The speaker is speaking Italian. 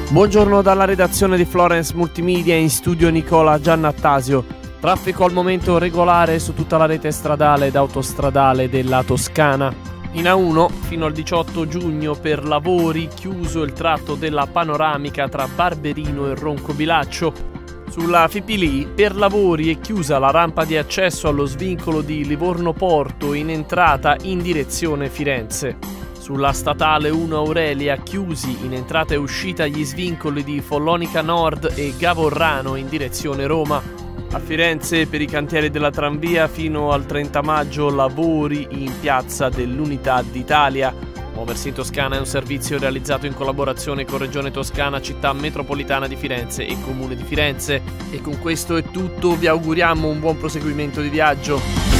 Buongiorno dalla redazione di Florence Multimedia, in studio Nicola Giannattasio. Traffico al momento regolare su tutta la rete stradale ed autostradale della Toscana. In A1 fino al 18 giugno per lavori chiuso il tratto della panoramica tra Barberino e Roncobilaccio. Sulla Fipili per lavori è chiusa la rampa di accesso allo svincolo di Livorno Porto in entrata in direzione Firenze. Sulla statale 1 Aurelia chiusi in entrata e uscita gli svincoli di Follonica Nord e Gavorrano in direzione Roma. A Firenze per i cantieri della tranvia fino al 30 maggio lavori in piazza dell'Unità d'Italia. Muoversi in Toscana è un servizio realizzato in collaborazione con Regione Toscana, Città Metropolitana di Firenze e Comune di Firenze. E con questo è tutto, vi auguriamo un buon proseguimento di viaggio.